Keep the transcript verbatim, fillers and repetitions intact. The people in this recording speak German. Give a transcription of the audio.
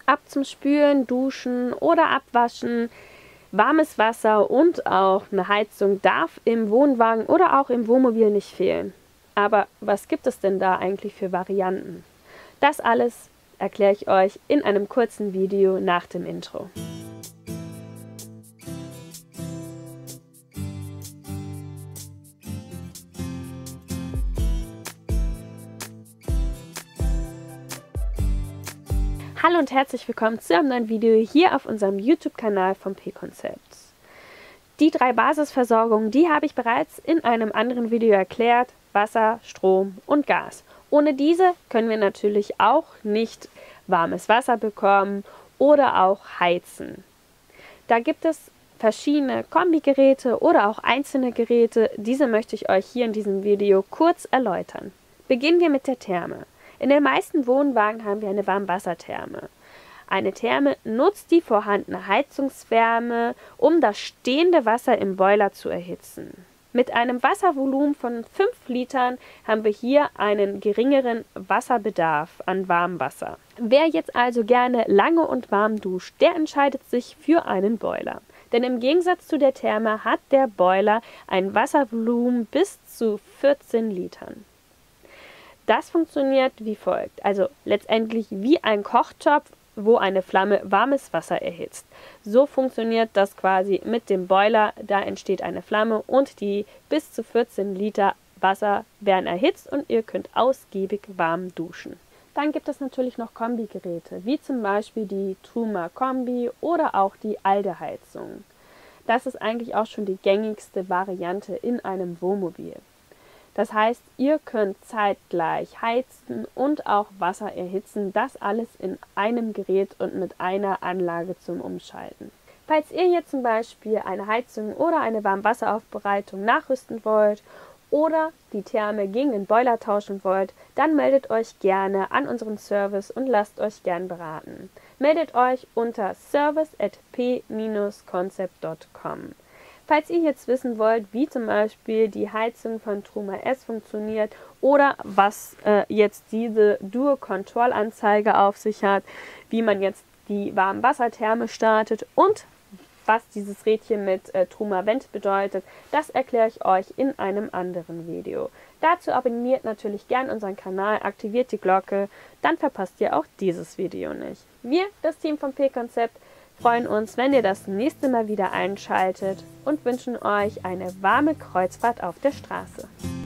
ab zum Spülen, Duschen oder Abwaschen. Warmes Wasser und auch eine Heizung darf im Wohnwagen oder auch im Wohnmobil nicht fehlen. Aber was gibt es denn da eigentlich für Varianten? Das alles erkläre ich euch in einem kurzen Video nach dem Intro. Hallo und herzlich willkommen zu einem neuen Video hier auf unserem YouTube-Kanal von P-Concepts. Die drei Basisversorgungen, die habe ich bereits in einem anderen Video erklärt: Wasser, Strom und Gas. Ohne diese können wir natürlich auch nicht warmes Wasser bekommen oder auch heizen. Da gibt es verschiedene Kombigeräte oder auch einzelne Geräte. Diese möchte ich euch hier in diesem Video kurz erläutern. Beginnen wir mit der Therme. In den meisten Wohnwagen haben wir eine Warmwassertherme. Eine Therme nutzt die vorhandene Heizungswärme, um das stehende Wasser im Boiler zu erhitzen. Mit einem Wasservolumen von fünf Litern haben wir hier einen geringeren Wasserbedarf an Warmwasser. Wer jetzt also gerne lange und warm duscht, der entscheidet sich für einen Boiler. Denn im Gegensatz zu der Therme hat der Boiler ein Wasservolumen bis zu vierzehn Litern. Das funktioniert wie folgt, also letztendlich wie ein Kochtopf, wo eine Flamme warmes Wasser erhitzt. So funktioniert das quasi mit dem Boiler, da entsteht eine Flamme und die bis zu vierzehn Liter Wasser werden erhitzt und ihr könnt ausgiebig warm duschen. Dann gibt es natürlich noch Kombigeräte, wie zum Beispiel die Truma Kombi oder auch die Alde-Heizung. Das ist eigentlich auch schon die gängigste Variante in einem Wohnmobil. Das heißt, ihr könnt zeitgleich heizen und auch Wasser erhitzen, das alles in einem Gerät und mit einer Anlage zum Umschalten. Falls ihr jetzt zum Beispiel eine Heizung oder eine Warmwasseraufbereitung nachrüsten wollt oder die Therme gegen den Boiler tauschen wollt, dann meldet euch gerne an unseren Service und lasst euch gern beraten. Meldet euch unter service at p dash concept dot com. Falls ihr jetzt wissen wollt, wie zum Beispiel die Heizung von Truma S funktioniert oder was äh, jetzt diese Dual-Control-Anzeige auf sich hat, wie man jetzt die Warmwassertherme startet und was dieses Rädchen mit äh, Truma Vent bedeutet, das erkläre ich euch in einem anderen Video. Dazu abonniert natürlich gern unseren Kanal, aktiviert die Glocke, dann verpasst ihr auch dieses Video nicht. Wir, das Team von P-Concept, freuen uns, wenn ihr das nächste Mal wieder einschaltet und wünschen euch eine warme Kreuzfahrt auf der Straße.